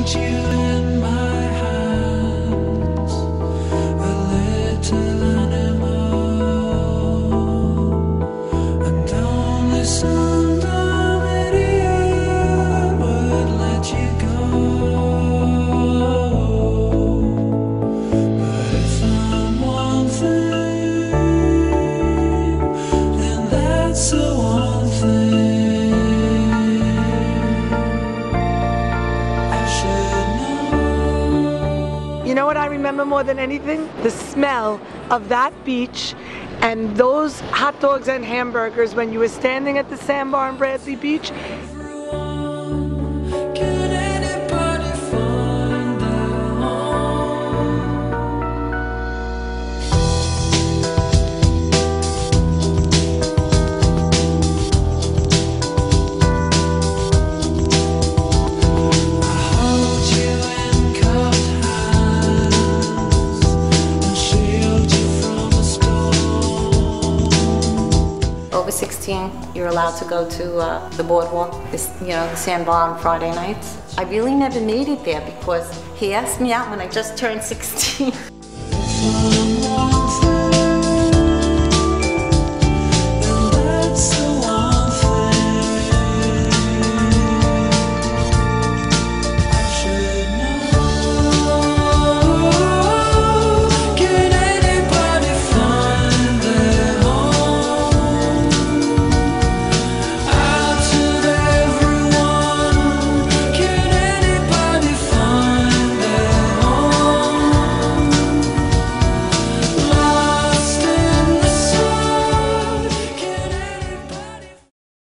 You know what I remember more than anything? The smell of that beach and those hot dogs and hamburgers when you were standing at the sandbar in Bradley Beach. Over 16, you're allowed to go to the boardwalk, the sandbar on Friday nights. I really never made it there because he asked me out when I just turned 16.